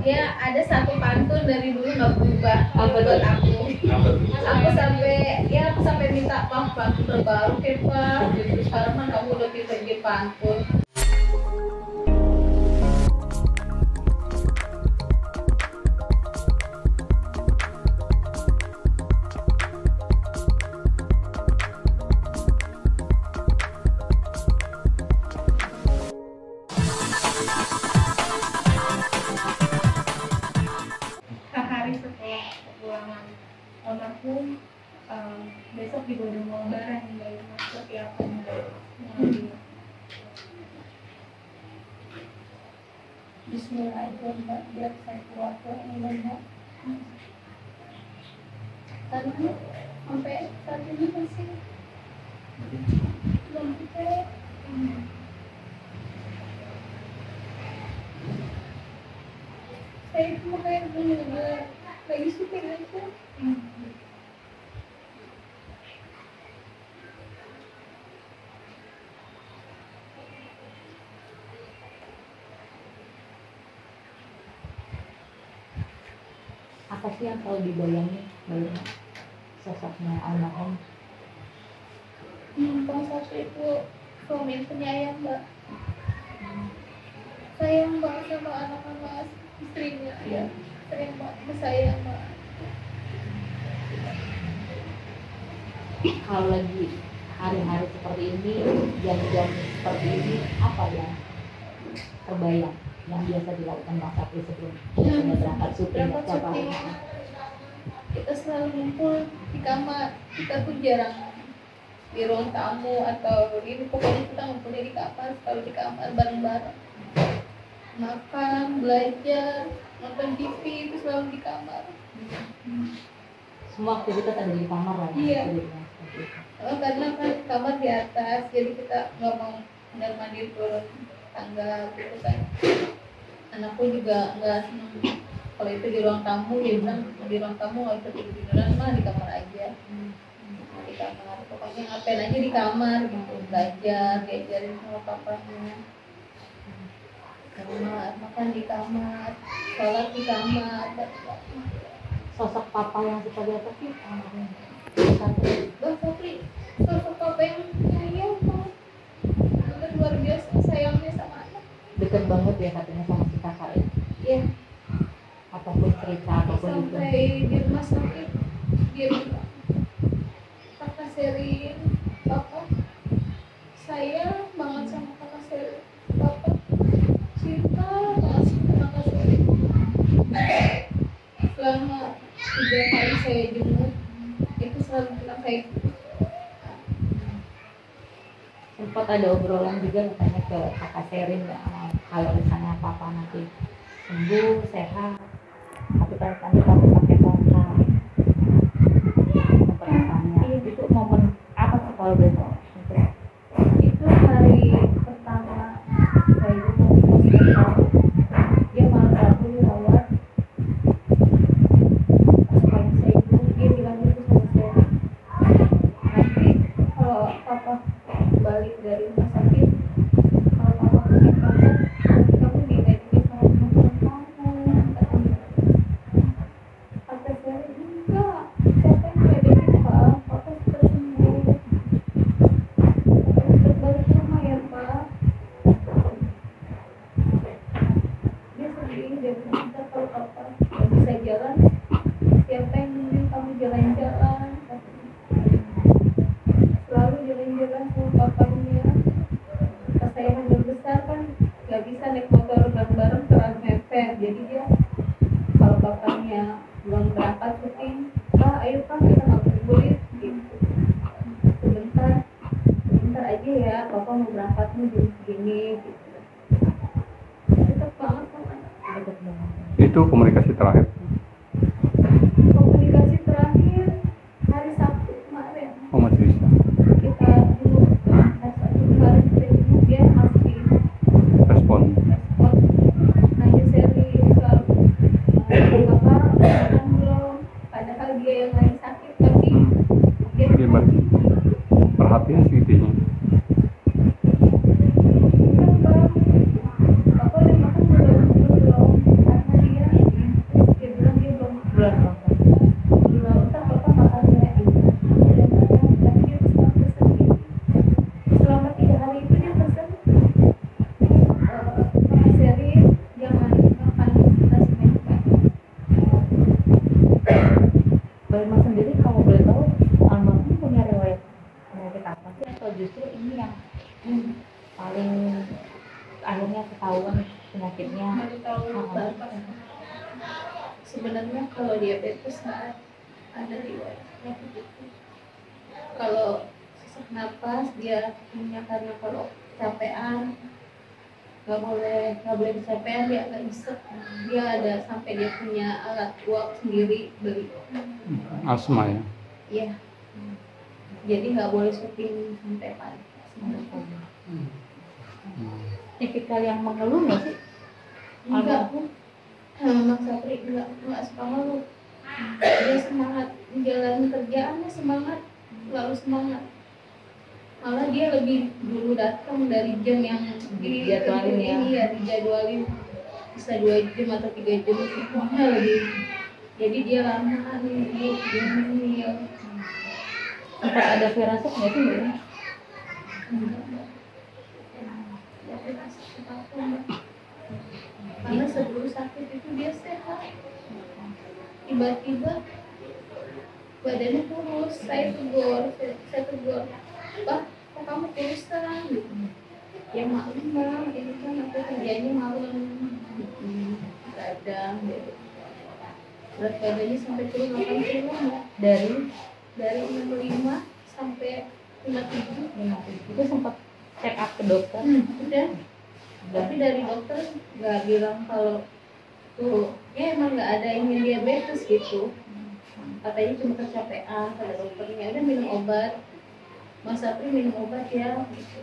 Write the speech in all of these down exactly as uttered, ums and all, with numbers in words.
Ya ada satu pantun dari dulu nggak berubah. Apa buat tuh? aku. Aku sampai ya aku sampai minta maaf pantun terbaru Kepa. Gitu sekarang kan kamu udah bisa bikin pantun. Hari setelah kepulangan almarhum, um, besok juga udah mau lebaran dari masuk ya akan mengambil. Bismillahirrahmanirrahim. Biar saya keluarga yang banyak. Karena sampai saat ini masih belum percaya. Hmm. Saya cuma kayak bener-bener lagi syuting aja. Hmm. Apa sih yang selalu dibayangi dari sosoknya almarhum? Hmm, Bang satu itu suami yang penyayang, Mbak. Sayang banget sama anak-anak istrinya, ya. Sayang banget, sayang banget. Kalau lagi hari-hari seperti ini, jam-jam seperti ini, apa yang terbayang yang biasa dilakukan Bang Sapri sebelum kita berangkat syuting Berangkat setiap hari? syuting, kita selalu ngumpul di kamar. Kita tuh jarang di ruang tamu atau ini, pokoknya kita ngumpulnya di kamar, selalu di kamar bareng-bareng. Makan, belajar, nonton T V itu selalu di kamar. Semua aktivitas ada di kamar lah. Iya. Ya? Oh, karena kan kamar di atas, jadi kita nggak mau benar mandir turun tangga gitu kan. Anakku juga nggak seneng kalau itu di ruang tamu, dia bilang di ruang tamu nggak bisa tidur tiduran, mah di kamar aja. Nah, di kamar, pokoknya ngapain aja di kamar gitu, belajar, diajarin sama papanya. Kamar, makan di kamar, sholat di kamar. Sosok papa yang suka di atas sih almarhum. Bang Sapri, sosok papa yang sayang banget, bener luar biasa sayangnya sama anak. Deket banget ya katanya sama si kakak ya. Iya. Apapun cerita, apapun itu. Sampai di rumah sakit dia bilang, kakak Sherin, papa sayang banget sama kakak Sherin, papa cinta banget sama kakak Sherin. Selama tiga kali saya jenguk itu selalu bilang kayak gitu. Sempat ada obrolan juga katanya ke kakak Sherin ya, kalau misalnya papa nanti sembuh sehat tapi kalau nanti kamu pakai tongkat pertanyaannya Iya. itu momen apa sih kalau besok Itu hari pertama saya jenguk dia malam satu rawat. Pas paling saya jenguk dia bilang gitu sama saya, nanti kalau papa balik dari rumah sakit, kalau papa punya kanker, nanti kamu digantiin sama teman-teman kamu, katanya. Kata saya, enggak, siapa yang ngedekin pak, papa sudah sembuh, papa sudah balik ke rumah ya pak. Dia sedih, dia bilang, kita kalau papa nggak bisa jalan, siapa yang nemenin kamu jalan-jalan, katanya. Selalu jalan-jalan sama papanya. Pas saya hamil besar kan nggak bisa naik motor bareng-bareng terlalu mepet, jadi dia kalau bapaknya belum berangkat syuting, pak ayo pak kita ngabuburit gitu, sebentar sebentar aja ya, papa mau berangkat nih jam segini gitu. Deket banget sama anak. deket banget? Itu komunikasi terakhir. Komunikasi terakhir hari Sabtu kemarin. Oh masih bisa. Kita dulu hari Sabtu kemarin kita dulu dia masih Respon. respon. Nanya seri selalu, "Eh, bapak makan belum?" Padahal dia yang lagi sakit tapi dia Gimana? Perhatian sih intinya. "Bapak udah makan belum?" Belum, karena dia sebenarnya kalau diabetes nggak ada riwayatnya begitu. Kalau sesak napas dia punya karena kalau capean nggak boleh nggak boleh kecapean, dia agak nyesek. Dia ada sampai dia punya alat uap sendiri beli. Asma ya. Iya. Jadi nggak boleh syuting sampai pagi. Hmm. Tipikal yang mengeluh nggak sih? Enggak, Bu. Mas Sapri enggak enggak suka ngeluh. Dia semangat menjalani kerjaannya, semangat, selalu semangat. Malah dia lebih dulu datang dari jam yang Dijadwalin ya. ini ya dijadwalin bisa dua jam atau tiga jam semuanya lebih. Jadi dia lama nih dia ini ya. Sempat ada firasat nggak sih Mbak? Enggak, enggak. Ya, dia sakit apa, Mbak? Karena sebelum sakit itu dia sehat. Tiba-tiba badannya kurus, saya tegur, saya, saya tegur, "Bah, kok kamu kurusan?" Gitu. Ya maklum Bang, ini kan aku kerjanya malam, kadang gitu. Berat badannya sampai turun delapan kilo Mbak. Dari Dari enam puluh lima sampai lima puluh tujuh. itu sempat check up ke dokter. Hmm, udah. Tapi dari dokter nggak bilang kalau tuh ya emang nggak ada ini diabetes gitu. Katanya cuma kecapean, kata dokternya. Udah minum obat. Mas Sapri minum obat ya. Gitu.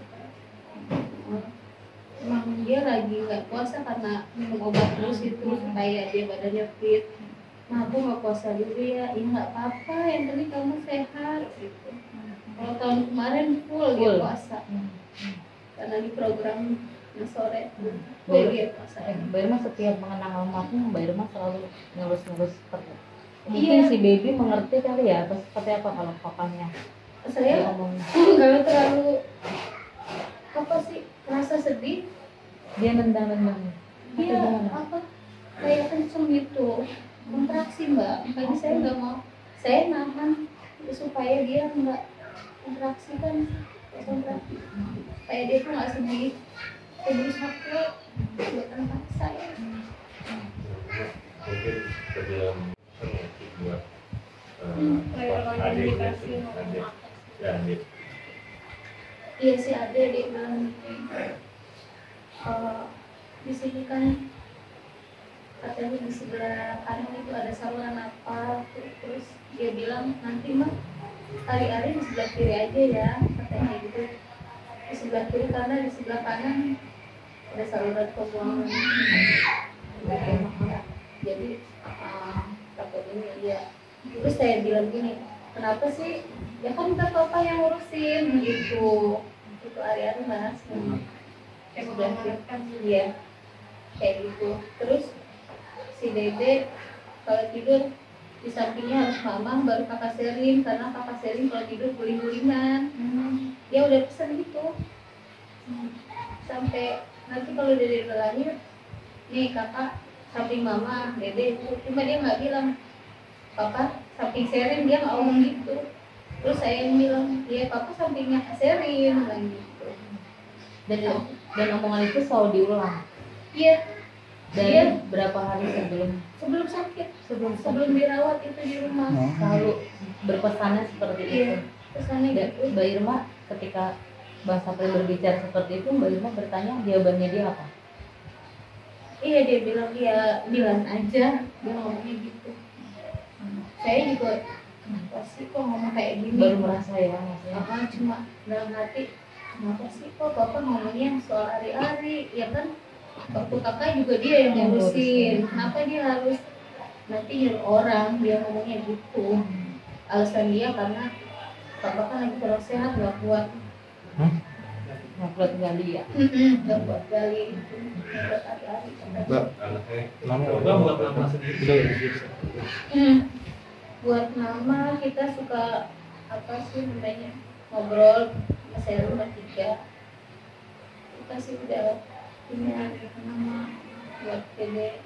Emang dia lagi nggak puasa karena minum obat terus itu supaya dia badannya fit. Nah aku nggak puasa dulu ya. Iya nggak apa-apa. Yang penting kamu sehat. Gitu. Kalau tahun kemarin full dia Full. puasa. Karena di program sore Hmm. full dia puasa. Mbak Irma setiap mengenang almarhum, Mbak Irma selalu ngelus-ngelus seperti mungkin Iya. si baby mengerti kali ya, atau seperti apa kalau papanya Saya dia ngomong, kalau terlalu apa sih merasa sedih, dia nendang-nendang atau dia gimana? apa kayak kenceng gitu, kontraksi Mbak. Makanya saya nggak mau, saya nahan supaya dia nggak kontraksi kan, nggak kontraksi, supaya dia tuh nggak sedih. Saya berusaha kuat buat anak saya. Mungkin sebelum buat Hmm, kayak apa, orang yang adik dikasih gitu, ngomong adik apa. ya adik Iya sih ada dia bilang kalau di sini kan katanya di sebelah kanan itu ada saluran apa, terus dia bilang nanti mah hari-hari di sebelah kiri aja ya, katanya gitu. Di sebelah kiri karena di sebelah kanan ada saluran pembuangan. Jadi uh, takut ini dia. Terus saya bilang gini, kenapa sih? Ya kan kita papa yang ngurusin gitu. Itu hari-hari mas. Kayak sebelah kiri kan dia kayak gitu. Terus si Dede kalau tidur di sampingnya harus mama baru kakak Serin, karena kakak Serin kalau tidur guling-gulingan. Hmm. Dia udah pesen gitu. Hmm. Sampai nanti kalau Dede udah lahir, nih kakak samping mama, Dede itu. Cuma dia nggak bilang papa samping Serin, dia nggak ngomong gitu. Terus saya yang bilang, iya papa sampingnya Kak Serin, bilang gitu. Dan dan omongan itu selalu diulang. Iya. Dari Iya. berapa hari sebelum Sebelum sakit, sebelum sebelum dirawat itu di rumah. Oh. selalu berpesannya seperti Iya. itu. Pesannya Dan gitu. Mbak Irma ketika Mbak Sapri berbicara seperti itu, Mbak Irma bertanya jawabannya dia apa? Iya dia bilang dia bilang aja, dia ngomongnya gitu. Saya juga kenapa sih kok ngomong kayak gini? Baru merasa ya maksudnya. Apa cuma dalam hati kenapa sih kok bapak ngomongnya soal hari-hari, ya kan waktu kakak juga dia yang Yang ngurusin. ngurusin. Kenapa dia harus nanti nyuruh orang, dia ngomongnya gitu. Alasan dia karena bapak kan lagi kurang sehat, nggak kuat, Nggak kuat gali ya. nggak kuat gali itu, nggak kuat hari-hari. Mbak, anaknya nama coba buat nama sendiri. Hmm. Buat nama kita suka apa sih namanya ngobrol sama saya rumah tiga. Kita sih udah punya nama buat Dede.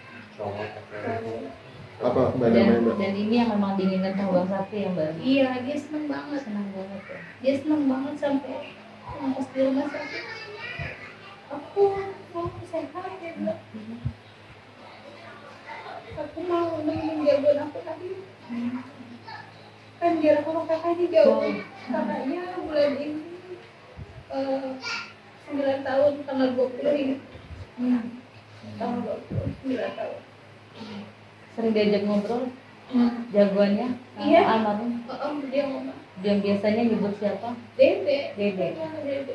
Apa Mbak Dan, namanya Mbak? dan ini yang memang diinginkan sama Bang Sapri ya Mbak Irma. Iya dia seneng banget, Senang banget ya. dia seneng banget sampai pas di rumah sakit. Aku mau sehat ya bilang. aku mau nemenin jagoan aku tadi. Kan jarak sama kakaknya jauh. Kakaknya bulan ini eh, sembilan tahun, tanggal dua puluh ini. Tanggal dua puluh, sembilan tahun. Sering diajak ngobrol Hmm. jagoannya Iya. almarhum. Oh, dia ngomong, Dia biasanya nyebut siapa? Dede. Dede. Dia Dede.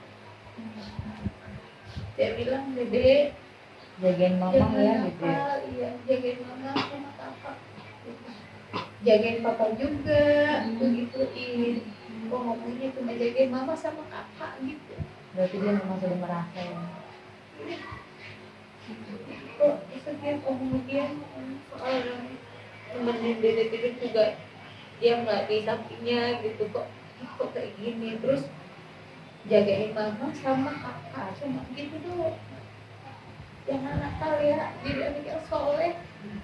Dia bilang, Dede, Jagain mama jangan ya gitu ya. nakal, iya, jagain mama sama kakak. Jagain papa juga, begituin. Kok ngomongnya cuma jagain mama sama kakak gitu. Berarti dia memang sudah merasa ya. Kok setiap kemudian soal temenin Dede tidur juga dia nggak di sampingnya gitu, kok kok kayak gini, terus jagain mama sama kakak cuma gitu doang. Jangan nakal ya, jadi anak yang soleh.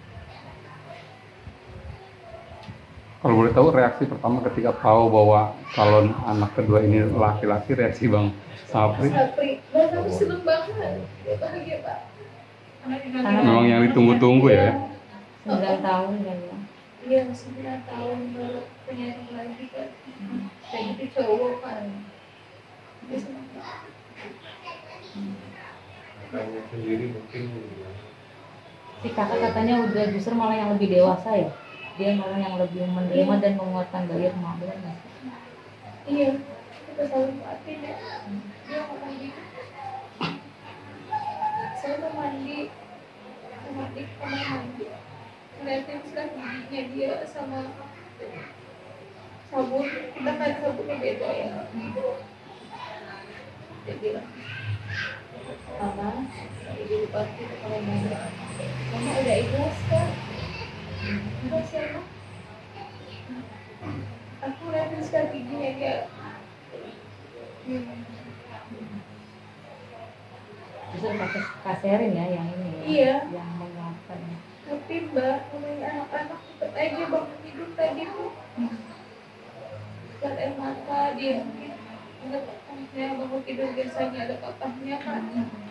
Kalau boleh tahu reaksi pertama ketika tahu bahwa calon anak kedua ini laki-laki, reaksi Bang Sapri Sapri, Bang Sapri seneng banget, dia bahagia Pak. memang yang ditunggu-tunggu ya. Sembilan tahun kan ya. Iya, sembilan tahun baru punya yang lagi kan. Kayak gitu cowok kan. Dia seneng banget. Kakaknya sendiri mungkin Si kakak katanya udah justru malah yang lebih dewasa ya. Dia malah yang lebih menerima dan menguatkan gairah mak, benar nggak sih? Iya, kita selalu maafin ya. Dia ngomong gitu. Saya mau mandi, mau mandi, kamar mandi. Ngeliatin sikat giginya dia sama sabun. Kita kan sabunnya beda ya. Dia bilang, Mama, ibu pasti kalau mama, mama udah ikhlas kan? Ikhlas ya, Ma? Aku ngeliatin sikat giginya dia. Hmm. Justru kakak kaserin ya yang ini ya. Iya. Yang menguatkan. Tapi Mbak, namanya anak-anak tetap aja bangun tidur tadi tuh gas air mata, dia mungkin ingat papahnya, bangun tidur biasanya ada papahnya kan.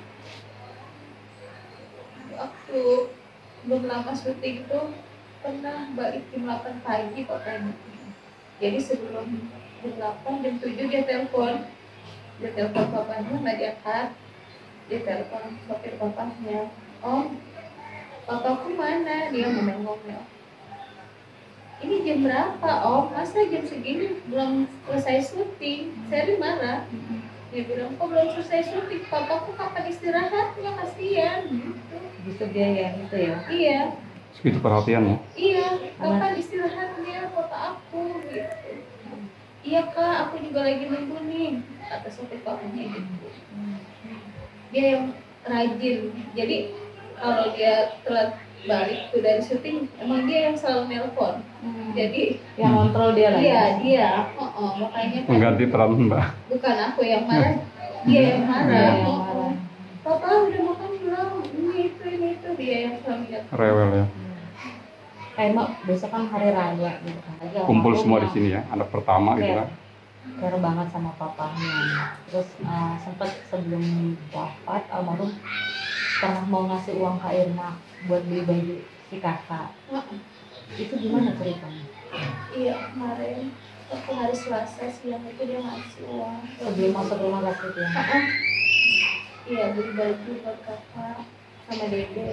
Waktu belum lama syuting itu pernah balik jam delapan pagi papahnya. Jadi sebelum jam delapan, jam tujuh dia telepon. Dia telepon papahnya, nggak diangkat. Dia telepon sopir papahnya, Om, papaku mana? Dia ngomong-ngomong. Ini jam berapa, Om? Masa jam segini belum selesai syuting? Seri marah. Dia bilang, kok belum selesai syuting? Papaku kapan istirahatnya? Kasihan. Gitu. Justru dia yang itu ya. Iya, Segitu perhatian ya. iya. Kapan istirahatnya? Kota aku. Gitu. Iya Kak, aku juga lagi nunggu nih. Kata sopir papanya gitu. Dia yang rajin. Jadi kalau dia telat balik tuh dari syuting, emang dia yang selalu nelpon. Jadi Yang kontrol dia lah. iya ya. dia, oh, oh, makanya kan Mengganti peran Mbak. bukan aku yang marah, dia yang marah. Dia yang Oh, oh. marah. Papa udah makan belum? Ini itu ini itu dia yang selalu nelpon. Rewel ya. Kayak mak besok kan hari raya gitu kan. Lagi Kumpul almarhum semua di yang sini ya, anak pertama gitu kan. care banget sama papahnya. Terus uh, sempat sebelum wafat almarhum pernah mau ngasih uang ke Irma buat beli baju si kakak. Oh, Itu gimana ceritanya? iya kemarin waktu hari Selasa siang itu dia ngasih uang. Sebelum masuk rumah sakit ya. Oh, oh. Iya beli baju buat kakak sama Dede.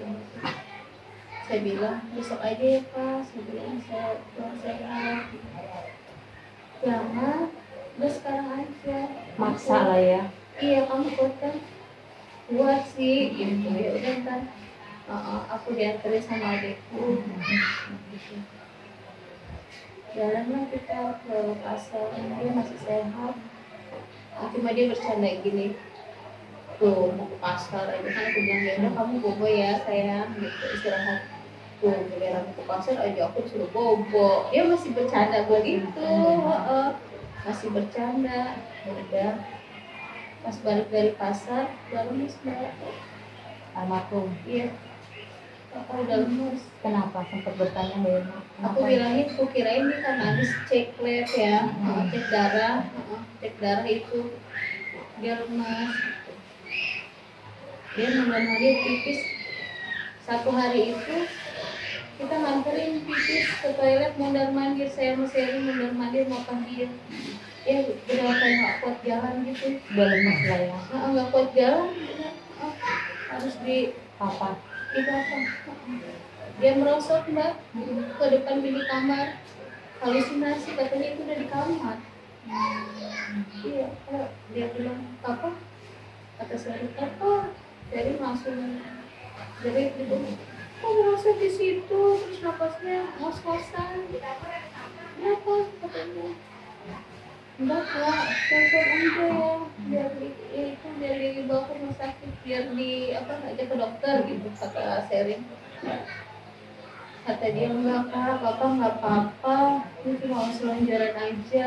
Saya bilang besok aja ya Kak, sebelum saya pulang sehat. Jangan, udah sekarang aja. Maksa lah ya. Iya kamu kuat kan? Kuat sih, gitu ya udah kan. Uh, aku dianterin sama adekku. Gitu. Jalanlah kita ke pasar, dia masih sehat. Cuma dia bercanda gini. Tuh mau ke pasar aja kan aku bilang ya udah kamu bobo ya sayang gitu istirahat. Tuh giliran ke pasar aja aku suruh bobo. Dia masih bercanda begitu, uh, masih bercanda. Udah pas balik dari pasar baru nih Mbak. Almarhum. Iya. Aku udah lemes. Kenapa? Sempat bertanya Mbak Irma. Aku bilangin, aku kirain dia kan habis cek lab ya, uh, cek darah, uh, cek darah itu dia lemas. Dia nambah dia tipis satu hari itu kita nganterin pipis ke toilet mondar mandir, saya mau sharing mondar mandir makan dia ya udah kayak nggak kuat jalan gitu, Udah lemes lah ya. nah, nggak kuat jalan udah, ah, harus di Papa. di apa dia merosot mbak ke depan bilik kamar, halusinasi katanya itu udah di kamar. Iya, Kak. Dia bilang apa? Kata saya apa? Jadi langsung jadi gitu. Kok merasa di situ terus napasnya ngos-ngosan? Kenapa? Katanya. Enggak kak, telepon aja ya. Biar di, itu biar dibawa ke rumah sakit, biar di apa aja ke dokter gitu kata Sherin. Kata dia enggak kak, papa nggak apa-apa, ini cuma selonjoran aja.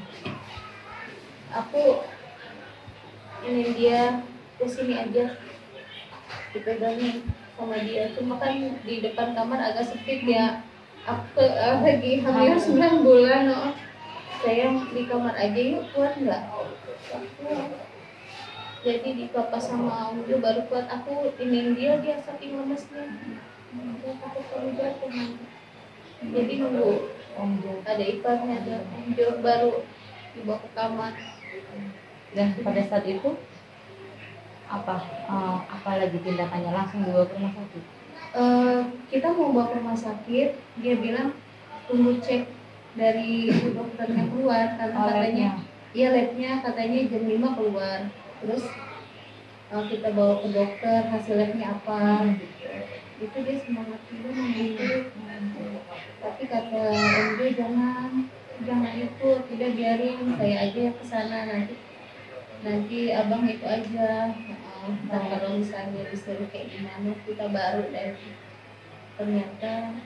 Aku ini dia ke sini aja dipegangin sama dia, cuma kan di depan kamar agak sempit ya. Aku uh, lagi hamil sembilan bulan, oh. Saya di kamar aja yuk, kuat nggak? Kuat. Jadi di papa sama Om Jo baru kuat, aku ini dia dia saking lemesnya. Dia takut kalau jatuh nanti. Jadi nunggu Om Jo. ada iparnya, ada Om Jo baru dibawa ke kamar. Dan pada saat itu apa eh, apa lagi tindakannya, langsung dibawa ke rumah sakit? Eh, kita mau bawa ke rumah sakit, dia bilang tunggu cek dari dokternya keluar karena Oh, katanya labnya. iya labnya katanya jam lima keluar. Terus eh, kita bawa ke dokter hasil labnya apa gitu. Itu dia semangat juga gitu. Tapi kata Om Jo jangan jangan itu, tidak biarin saya aja yang kesana nanti nanti abang itu aja. Nah, ntar kalau misalnya disuruh kayak gimana kita baru deh. Ternyata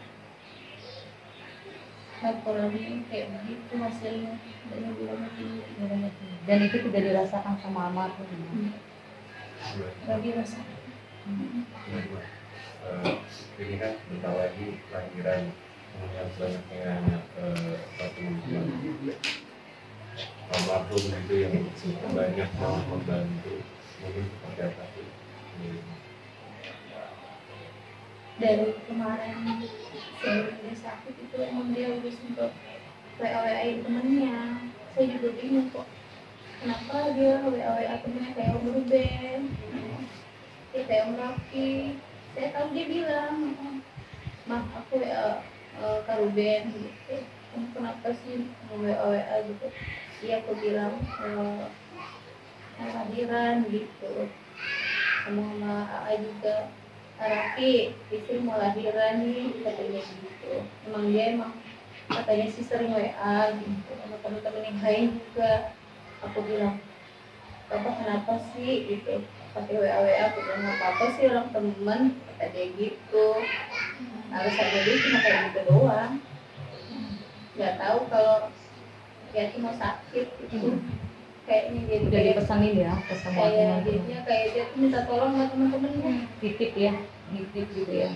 laporannya kayak begitu hasilnya dan yang bilangnya tinggi Dan itu tidak dirasakan sama almarhum. nggak dirasa. Eh, ini kan bentar lagi lahiran yang banyaknya eh, satu almarhum itu yang banyak mau membantu, mungkin seperti apa sih? Dari kemarin saya dia sakit itu emang dia udah sempat W A W A temennya. Saya juga bingung kok kenapa dia W A W A temennya kayak Om Ruben, ya, kayak Om Raffi. Saya tahu dia bilang, mah aku W A uh, Kak Ruben gitu. Kamu kenapa sih W A W A gitu? Iya aku bilang uh, lahiran gitu. Sama sama A A juga. Raffi, istri mau lahiran nih, katanya gitu. Emang dia emang katanya sih sering W A gitu, sama teman-teman yang lain juga. Aku bilang, Bapak kenapa sih gitu, pakai W A W A? Aku bilang nggak apa-apa sih orang teman, kata dia gitu. Alasannya dia cuma kayak gitu doang. Nggak tahu kalau dia cuma sakit gitu. Kayaknya dia Udah kayak- dipesanin ya ke semua kayak teman. jadinya kayak dia tuh minta tolong sama teman-temannya. Titip ya, titip gitu ya.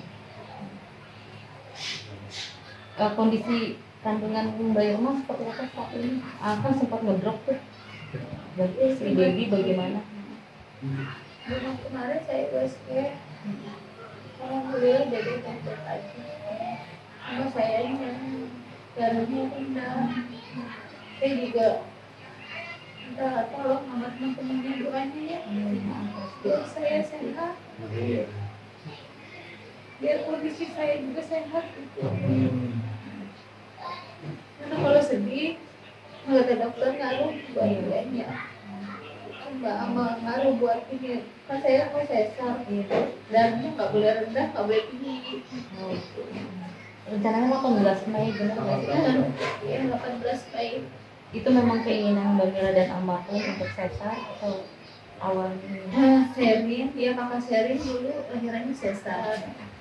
Eh, kondisi kandungan Mbak Irma seperti apa saat ini? Ah, kan sempat ngedrop tuh. Berarti si baby bagaimana? Bulan kemarin saya U S G, alhamdulillah jadi baik aja. Cuma sayangnya darahnya rendah. Saya juga minta tolong sama teman-temannya doanya ya, biar saya sehat, biar kondisi saya juga sehat gitu. Karena kalau sedih, kata dokter ngaruh buat dianya. Mbak Ama ngaruh buat ini, kan saya mau sesar gitu, darahnya nggak boleh rendah, nggak boleh tinggi. Rencananya delapan belas Mei, benar nggak sih? Ya delapan belas Mei. Itu memang keinginan Mbak Mira dan almarhum untuk sesar atau awalnya? Nah, Sherin, dia kakak Sherin dulu lahirannya sesar.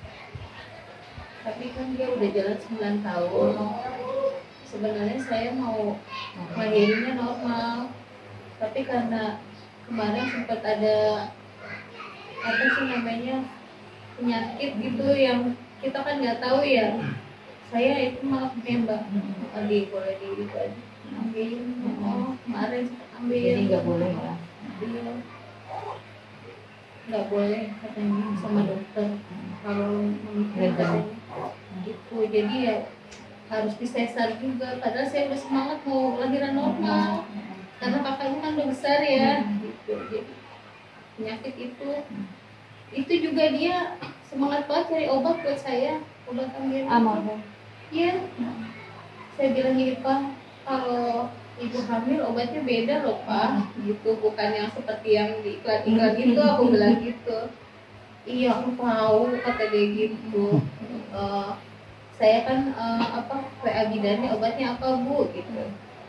Tapi kan dia udah jalan sembilan tahun. Sebenarnya saya mau lahirinnya normal. Tapi karena kemarin sempat ada apa sih namanya penyakit gitu yang kita kan nggak tahu ya. Saya itu malah nembak, Adi boleh di itu aja ambil, oh kemarin sempat ambil. Jadi nggak boleh ya. Iya. nggak boleh katanya sama dokter kalau menikah katanya gitu. Jadi ya harus disesar juga, padahal saya udah semangat mau lahiran normal karena kakaknya kan udah besar ya gitu. Jadi penyakit itu itu juga dia semangat banget cari obat buat saya, obat ambil Almarhum. iya. Saya bilang gini, Pak, kalau ibu hamil obatnya beda loh Pak, gitu, bukan yang seperti yang di iklan-iklan gitu. Aku bilang gitu. Iya aku tahu, kata dia gitu. Eh, saya kan eh, apa W A bidannya obatnya apa Bu gitu.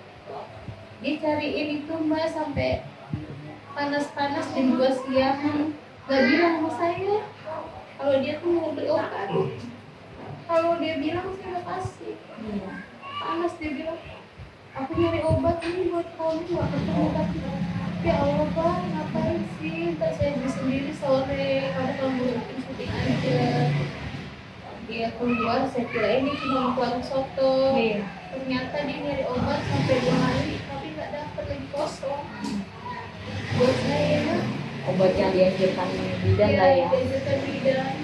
Dia cariin itu Mbak sampai panas-panas jam dua siang, nggak bilang sama saya kalau dia tuh mau beli obat. Kalau dia bilang saya nggak kasih. Panas dia bilang, aku nyari obat ini buat kamu, nggak ketemu tapi ya Allah Pak, ngapain sih, tak saya beli sendiri sore, kamu kalau mau bikin syuting aja. Dia keluar, saya kira ini cuma mau keluar soto. Iya. Ternyata dia nyari obat sampai dua hari tapi nggak dapet, lagi kosong. Buat saya Obat yang dianjurkan bidan lah ya. diajarkan bidan.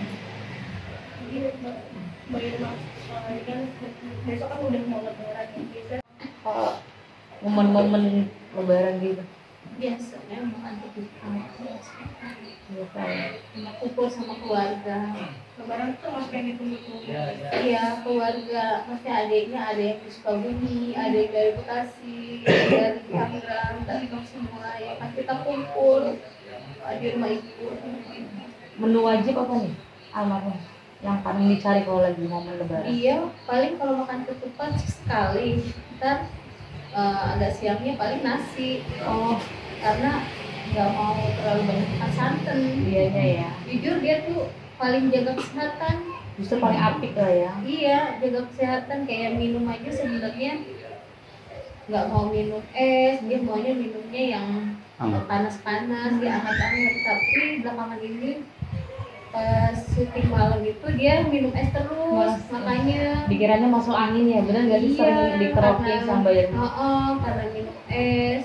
Iya Mbak, bayar Mbak. Kan besok kan udah mau lebaran gitu. Kalau momen-momen lebaran gitu Biasanya makan kejutan biasa. biasa ya. Sama kumpul sama keluarga. Lebaran tuh masih yang ditunggu-tunggu. Iya, keluarga. Masih adiknya ada yang di Sukabumi, ada yang dari Bekasi, dari Tangerang, dari semua ya kan kita kumpul di rumah ibu. Menu wajib apa nih almarhum yang paling dicari kalau lagi momen lebaran? Iya, paling kalau makan ketupat sekali. Ntar eh, agak siangnya paling nasi. Oh, Karena nggak mau terlalu banyak makan santan. dianya ya. Jujur dia tuh paling jaga kesehatan. Justru paling apik lah ya. Iya, jaga kesehatan, kayak minum aja sebenarnya nggak mau minum es, dia maunya minumnya yang Hangat. panas-panas, dia hangat-hangat. Tapi belakangan ini pas syuting malam itu dia minum es terus, Mas, makanya Dikiranya masuk angin ya, benar nggak sih sering dikerokin karena- sama Bayern? Oh, oh, karena minum es.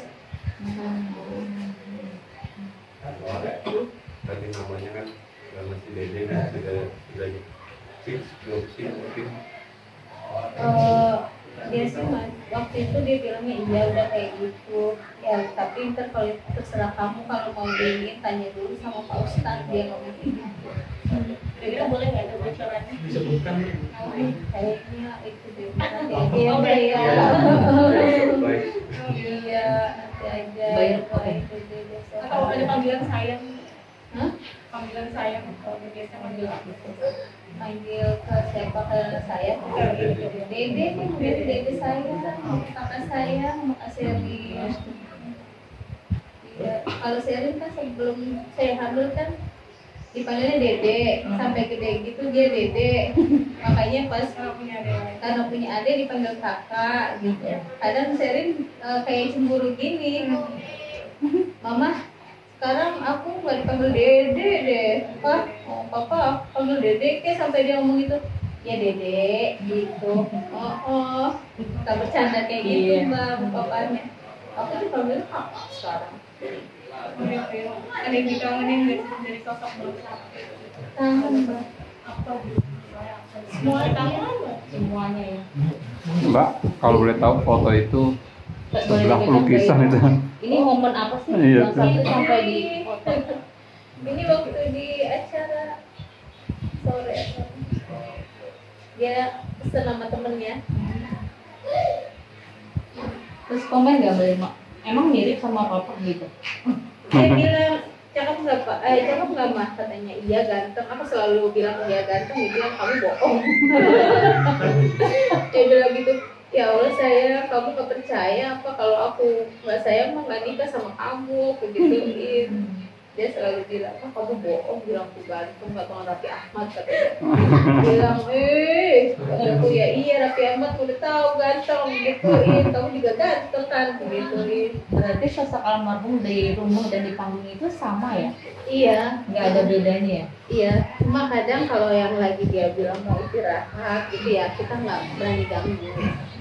Tadi namanya kan masih Dede kan sudah sudah fix belum sih mungkin Eh, dia sih Mas, waktu itu dia bilangnya iya udah kayak gitu ya, tapi ntar kalau terserah kamu, kalau mau diingin tanya dulu sama Pak Ustadz, dia ngomong kayak gitu. Jadi boleh nggak ada bocorannya? Disebutkan Kayaknya itu deh, nanti aja ya Mbak ya. baik. Iya, nanti aja. Bayar Pak, pakai. itu deh biasa. Kalau ada panggilan sayang, Hah? panggilan sayang, kalau biasa manggil aku. Panggil ke siapa, ke saya? Dede, dia manggil Dede saya, kakak saya, sama Kak Seri. Iya, kalau Seri kan sebelum saya hamil kan dipanggilnya Dede, sampai gede gitu dia Dede. Makanya pas Kalau punya adik. karena punya adik dipanggil kakak gitu. Kadang Serin eh, kayak cemburu gini, Mama sekarang aku nggak dipanggil Dede deh, Pak, oh, Papa panggil Dede, kayak sampai dia ngomong gitu, ya Dede gitu. Oh, oh. Kita bercanda kayak gitu Iya. Mbak, papanya. Aku dipanggil Kakak sekarang. Ada yang dikangenin dari, dari sosok Bang Sapi. Kangen Mbak. Apa Bu? Semua kangen. Semuanya ya. Mbak, kalau boleh tahu foto itu Boleh sebelah dipegang, lukisan Mbak? itu. Ini momen apa sih Iya, yang satu tuh. sampai di foto? Ini waktu di acara sore dia pesen sama temennya. Terus komen nggak Mbak Irma? Emang mirip sama papa gitu? Saya bilang cakep nggak Pak? Eh cakep nggak Mas? Katanya iya ganteng. Aku selalu bilang iya ganteng. Dia bilang kamu bohong. Dia bilang gitu. Ya Allah saya, kamu nggak percaya apa kalau aku nggak sayang mah nggak nikah sama kamu, begituin. Dia selalu bilang, ah kamu bohong, bilang aku ganteng, nggak tahu Raffi Ahmad katanya. Bilang, eh, aku ya iya Raffi Ahmad udah tahu ganteng, gituin, kamu juga ganteng kan, begituin. Berarti sosok almarhum di rumah dan di panggung itu sama ya? Iya, Nggak ada bedanya ya? iya. Cuma kadang kalau yang lagi dia bilang mau istirahat gitu ya, kita nggak berani ganggu.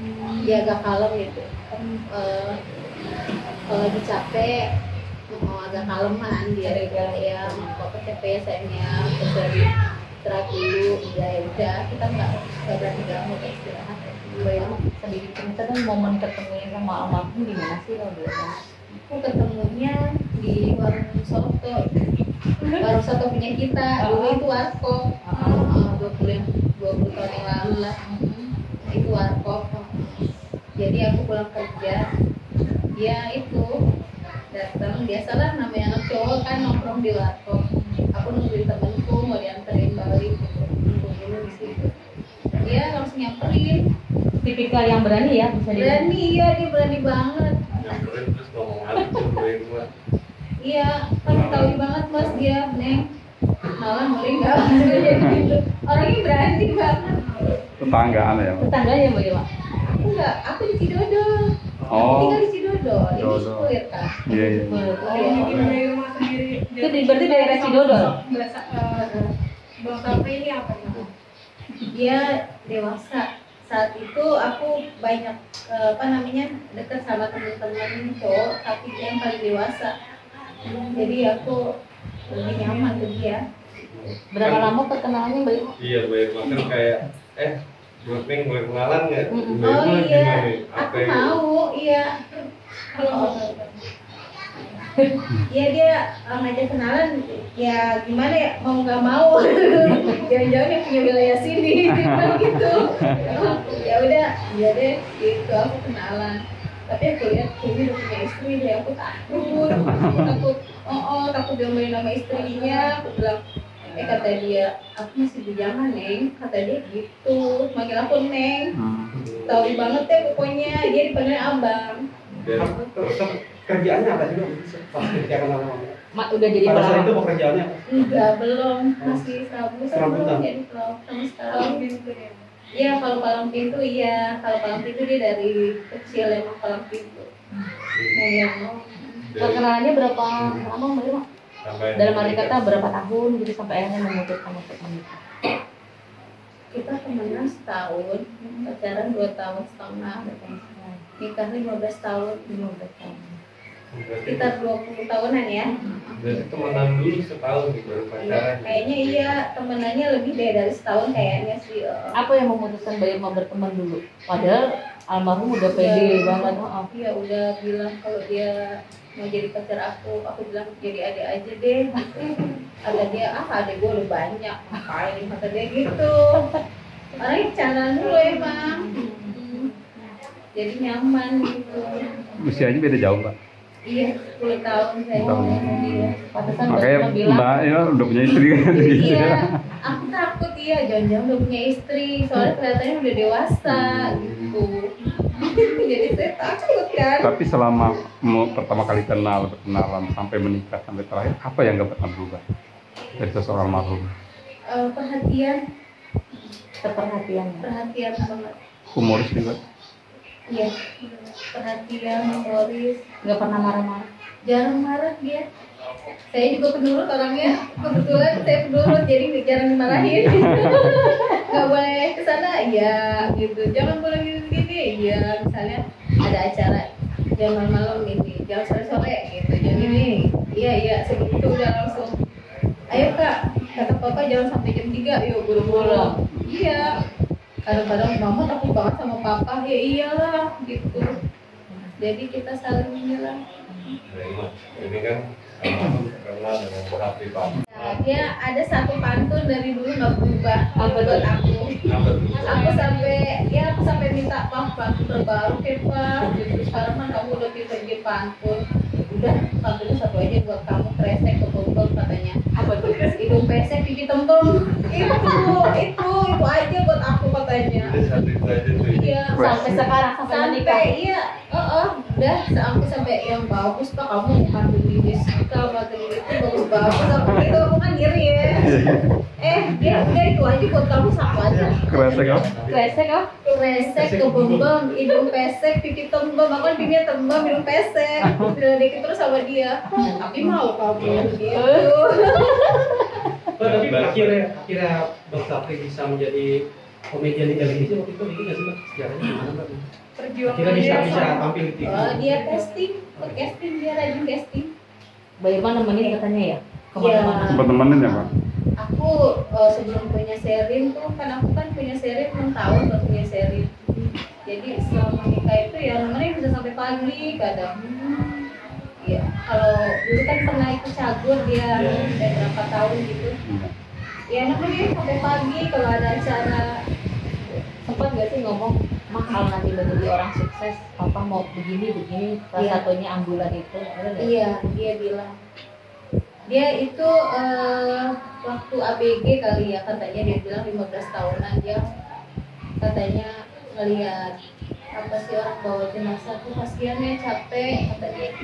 Dia agak kalem gitu. Eh, kalau lagi capek, oh, agak kaleman dia ya papa capek ya sayangnya terus dari istirahat dulu ya udah kita nggak nggak berani ganggu kayak istirahat ya. Sedikit cerita kan momen ketemunya sama almarhum di mana sih kalau boleh tahu? Aku ketemunya di warung soto warung soto punya kita dulu itu warkop dua puluh dua puluh tahun yang lalu lah itu warkop. Jadi aku pulang kerja dia itu datang biasalah namanya anak cowok kan nongkrong di warkop. Aku nungguin temenku mau dianterin balik gitu nunggu dulu di situ dia langsung nyamperin. Tipikal yang berani ya bisa dibilang. Berani iya dia berani banget. Nyamperin terus ngomong apa tuh gue gua. Iya kan tahu banget mas dia neng malah mulai nggak jadi gitu orangnya berani banget. Tetanggaan ya, Mbak? Tetangganya Mbak Ilma? Aku nggak aku di Cidodol. Aku Oh. tinggal di Cidodol ini Cidodol. Square kan. Iya, iya. Oh, jadi dari rumah sendiri. Itu di- berarti daerah Cidodol? Berasa, eh, Bang Sapri ini apa nih? Dia dewasa saat itu aku banyak eh, apa namanya dekat sama teman-teman cowok tapi dia yang paling dewasa jadi aku lebih nyaman ke dia. Berapa lama perkenalannya Mbak Ilma? Iya, bayar makan kayak eh buat Neng boleh kenalan nggak? Mm-mm. Mbak Oh Ilma iya gimana nih? Apa aku yang- mau iya kalau ya dia eh, ngajak kenalan ya gimana ya mau nggak mau jangan-jangan yang punya wilayah sini gitu ya udah ya deh gitu aku kenalan tapi aku lihat kayaknya udah punya istri deh aku takut aku takut oh oh takut diomelin sama istrinya aku bilang eh kata dia aku masih bujangan neng kata dia gitu manggil aku neng Hmm. tahu banget deh pokoknya dia dipanggil abang. Dan Terus kerjaannya apa sih Bang? Pas ketika kenal sama Bang? Ma, udah jadi Pada saat pelawak. itu pekerjaannya apa? Enggak, belum. Masih serabutan. Serabutan. Belum jadi pelawak sama sekali. Pintu dia. Iya, kalau palang pintu iya. Kalau palang pintu dia dari kecil emang palang pintu. Nah, yang Perkenalannya berapa lama Mbak Ilma? sampai Dalam arti kata berapa tahun gitu sampai akhirnya memutuskan untuk menikah? kita temenan setahun, pacaran dua tahun setengah, nikah lima belas tahun, lima belas tahun. sekitar dua puluh tahunan ya. Jadi temenan dulu setahun nih baru Iya, pacaran. kayaknya iya temenannya lebih deh dari setahun kayaknya sih. eh. Apa yang memutuskan Mbak Ilma berteman dulu? Padahal almarhum udah pede banget. Oh, Iya udah bilang kalau dia mau jadi pacar aku, aku bilang jadi adik aja deh. Kata dia, ah adik gue udah banyak, ngapain? Kata dia gitu. Orangnya canda dulu emang. Hmm. Jadi nyaman gitu. Usianya beda jauh, Mbak. Iya, sepuluh tahun saya Tahun. sama dia. pantesan Mbak Makanya Ilma bilang Mbak ya udah punya istri kan gitu Iya, ya. aku takut iya, jangan-jangan udah punya istri, soalnya kelihatannya udah dewasa gitu. Jadi saya takut kan. Tapi selama mau pertama kali kenal, berkenalan sampai menikah sampai terakhir, apa yang nggak pernah berubah dari seseorang almarhum? Eh, perhatian, keperhatian. perhatian banget. Humoris juga. Iya, perhatian, humoris, Nggak pernah marah-marah. jarang marah dia. Saya juga penurut orangnya, kebetulan saya penurut jadi jarang dimarahin. Nggak boleh kesana, iya gitu. Jangan boleh gini-gini, iya. Misalnya ada acara jam malam ini, jam sore-sore gitu. Jam ini, iya iya segitu udah langsung. Ayo kak, kata papa jangan sampai jam tiga, yuk buru-buru. Iya. Kadang-kadang mama takut banget sama papa, ya iyalah gitu. Jadi kita saling bilang. Nah, ini kan almarhum terkenal dengan hati Pak. Nah, dia ada satu pantun dari dulu nggak berubah. Apa Buat tuh? aku. Apa tuh? Aku sampai ya aku sampai minta maaf pantun terbaru ke Pak. Gitu sekarang kan kamu udah pinter bikin pantun. Udah pantunnya satu aja buat kamu kresek ketumpel katanya. Apa tuh? Hidung pesek pipi tembem. Itu itu itu aja buat aku katanya. Udah satu itu aja tuh. Iya. Sampai sekarang sampai menikah. Sampai iya, oh, oh udah sampai sampai yang bagus Pak kamu kandung di Jessica materi itu bagus bagus aku itu aku kan ngiri ya. Eh dia udah itu aja buat kamu satu aja. Kresek apa? Kresek oh. Pesek kebembem, hidung pesek, pipi tembem, aku kan pipinya tembem, hidung pesek. Udah dikit terus sama dia. Tapi mau kamu gitu. Oh, tapi akhirnya akhirnya Bang Sapri bisa menjadi komedian di televisi waktu itu ini nggak sih Bang? Sejarahnya gimana Bang? Perjuangan Akhirnya bisa dia bisa sama- tampil di T V. Oh dia casting, ikut casting dia rajin casting. Mbak Irma nemenin katanya ya kemana-mana. Sempat temenin ya Pak? Aku eh, sebelum punya Sherin tuh kan aku kan punya Sherin enam tahun baru punya Sherin. Jadi selama nikah itu ya nemenin bisa sampai pagi kadang. Iya, kalau dulu kan pernah ikut cagur dia udah berapa tahun gitu. Iya. Ya nemenin sampai pagi kalau ada acara. Sempat gak sih ngomong, mah kalau nanti udah jadi orang sukses, papa mau begini begini, salah Iya. satunya ambulan itu, ada nggak? Iya, dia bilang. Dia itu eh, waktu A B G kali ya katanya dia bilang lima belas tahunan dia katanya ngelihat apa sih orang bawa jenazah tuh kasihan ya capek kata dia.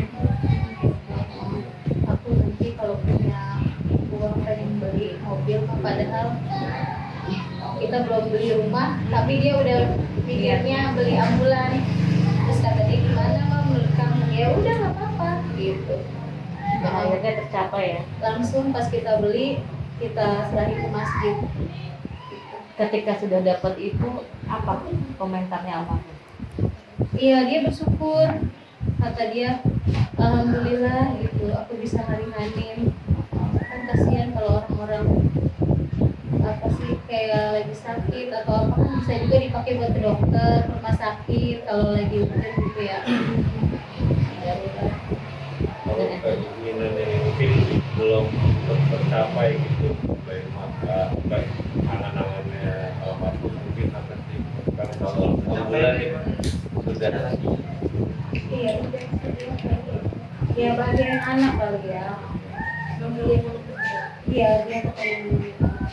Aku nanti kalau punya uang pengen beli mobil mah padahal kita belum beli rumah tapi dia udah mikirnya beli ambulan. Terus kata dia gimana mah menurut kamu? Ya udah nggak apa-apa gitu. Dan akhirnya tercapai ya. Langsung pas kita beli kita serahin ke masjid. Ketika sudah dapat itu, apa komentarnya almarhum? Iya dia bersyukur kata dia alhamdulillah gitu aku bisa ngari-nganin kan kasihan kalau orang-orang apa sih kayak lagi sakit atau apa kan bisa juga dipakai buat ke dokter rumah sakit kalau lagi urgent gitu ya. Darurat. Kalau keinginan yang mungkin belum tercapai gitu baik mata baik angan-angannya almarhum mungkin apa sih kan kalau bulan ini sudah Iya udah ya bagian anak kali ya. Iya dia ketemu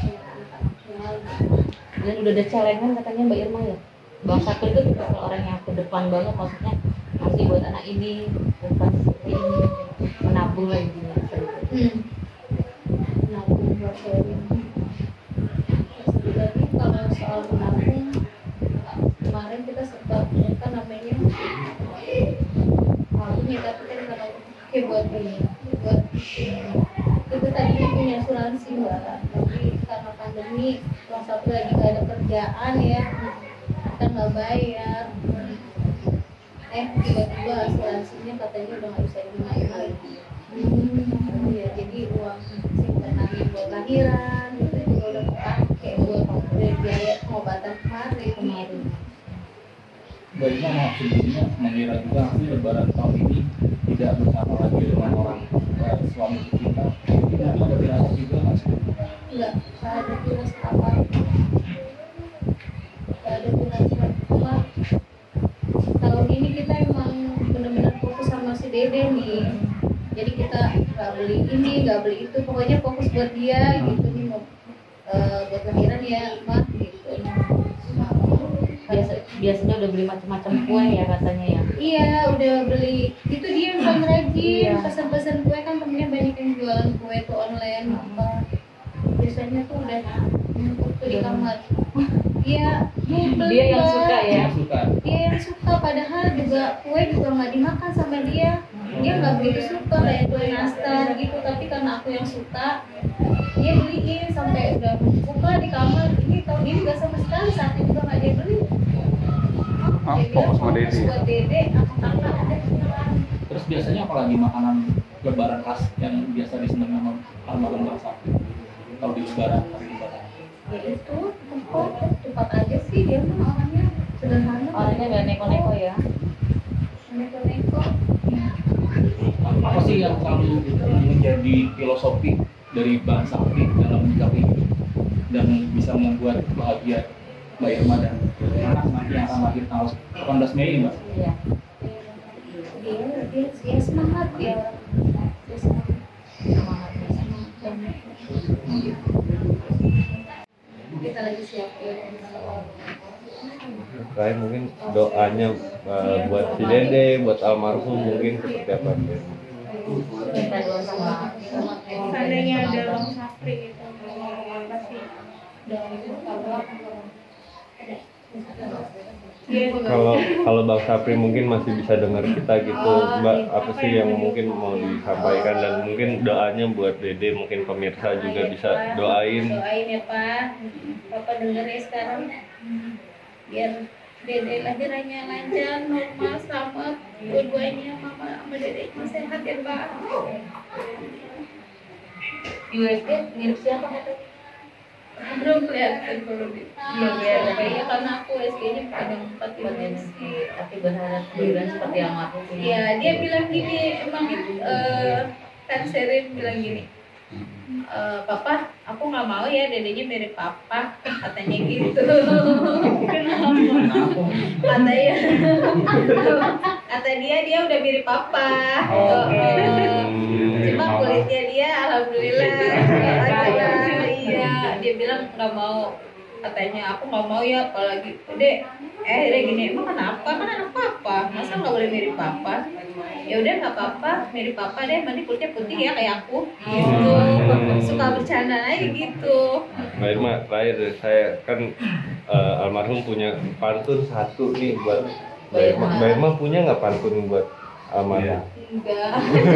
Dan udah ada celengan katanya Mbak Irma ya. Bang Satu itu tipe orang yang ke depan banget, maksudnya masih buat anak ini, bukan seperti ini, menabung lagi gitu. Hmm. Nabung buat Sherin. Terus lagi kalau soal menabung, kemarin kita sempat kan namanya aku minta kita kita pakai buat ini, buat itu tadinya punya asuransi mbak, tapi karena pandemi, yang satu lagi gak ada kerjaan ya, kita nggak bayar. Eh tiba-tiba asuransinya katanya udah nggak bisa digunakan lagi. Hmm, ya, jadi uang simpenan buat lahiran itu juga udah kepake buat biaya pengobatan kemarin. Kemarin. Mbak Irma maaf sebelumnya mengira juga nanti lebaran tahun ini tidak bersama lagi dengan orang eh, suami kita. Tidak ada firasat juga mas. Enggak, nggak ada tulis apa. Nggak ada tulis apa. Tahun ini kita emang benar-benar fokus sama si Dede nih. Jadi kita nggak beli ini, nggak beli itu, pokoknya fokus buat dia gitu nih mau eh, buat lahiran ya, mah gitu. Biasa, biasanya udah beli macam-macam kue ya katanya ya. Iya, udah beli. Itu dia yang paling rajin. Iya. Pesan-pesan kue kan temennya banyak yang jualan kue tuh online apa. Biasanya tuh udah numpuk tuh di kamar. Iya, mau beli. Dia yang Mbak. suka ya. Yang suka. Dia yang suka, padahal juga kue juga nggak dimakan sama dia. Dia nggak begitu suka kayak kue nastar gitu, tapi karena aku yang suka, dia beliin sampai udah numpuk lah di kamar. Ini tahun ini nggak sama sekali, saat itu juga nggak dia beli. Ah, Dia fokus sama bilang, Dede. buat Dede, aku kakak ada. Terus biasanya apalagi makanan lebaran khas yang biasa disenangi sama almarhum Bang Sakti kalau di lebaran hari lebaran. Ya itu tempat tempat aja sih dia mah orangnya sederhana. Orangnya nggak neko-neko ya. Neko-neko. Apa sih yang selalu menjadi filosofi dari Bang Sakti dalam menyikapi hidup dan bisa membuat bahagia Mbak Irma dan anak nanti yang akan lahir tanggal delapan belas Mei Mbak? Iya. Dia dia dia semangat ya. Dia semangat. Semangatnya. Semangat. Kita lagi siapin. Kayak mungkin doanya uh, buat si Dede, buat almarhum mungkin seperti apa? Kita doa sama Seandainya ada Bang Sapri gitu, ngomong apa sih? Dia Kalau kalau Bang Sapri mungkin masih bisa dengar kita gitu, Mbak, apa sih yang mungkin mau disampaikan dan mungkin doanya buat Dede, mungkin pemirsa juga bisa doain. Doain ya Pak. Papa denger ya sekarang. Biar Dede lahirannya lancar, normal, selamat. Dua-duanya mama sama dede sehat ya Mbak. Di U S G nginep siapa katanya? Belum kelihatan kalau di belum ya kayaknya karena aku S G-nya pegang empat dimensi. Tapi berharap kelahiran seperti yang aku punya. Iya, dia bilang gini, emang eh kan Serin bilang gini, e, Papa, aku nggak mau ya dedenya mirip Papa, katanya gitu. Katanya, kata dia dia udah mirip Papa. Oke. Cuma kulitnya dia alhamdulillah aja. Iya, dia bilang nggak mau. Katanya aku nggak mau ya, apalagi dek. Eh akhirnya gini, emang kenapa? Kan anak Papa, masa nggak boleh mirip Papa? Ya udah nggak apa-apa, mirip Papa deh, nanti kulitnya putih ya kayak aku. Gitu, suka bercanda aja gitu. Mbak Irma, terakhir deh, saya kan eh, almarhum punya pantun satu nih buat Mbak Irma. Mbak Irma punya nggak pantun buat almarhum? Enggak.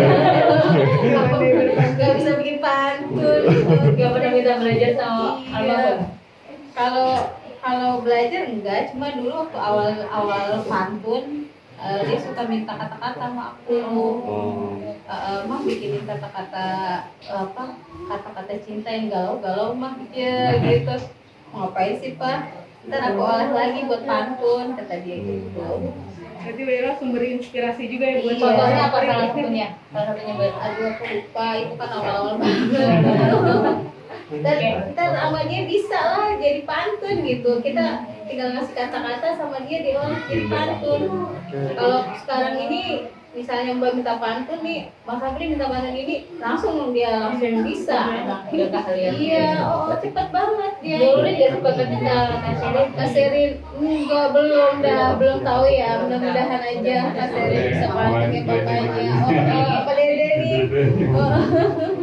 Nggak bisa bikin pantun. Gak pernah kita belajar sama Iya. almarhum. Kalau kalau belajar enggak, cuma dulu waktu awal-awal pantun uh, dia suka minta kata-kata sama aku. Hmm. Uh, mah bikinin kata-kata apa? Kata-kata cinta yang galau-galau mah ya gitu. Ngapain sih Pak? Ntar aku olah lagi buat pantun, kata dia gitu. Berarti Wira sumber inspirasi juga ya buat Iya. Contohnya apa salah satunya? Salah satunya Mbak. Aduh aku lupa, itu kan awal-awal banget. Dan ntar sama dia bisa lah jadi pantun gitu. Kita tinggal ngasih kata-kata sama dia diolah jadi pantun. Kalau sekarang ini misalnya Mbak minta pantun nih, Mas Afri minta pantun ini, langsung dia langsung bisa. Udah keahlian. Iya, oh cepat banget dia. Dulu dia suka ketika Kasirin. Kasirin enggak belum dah belum tahu ya, mudah-mudahan aja Kasirin bisa pantunnya papanya. Oh, apa dede nih? Oh.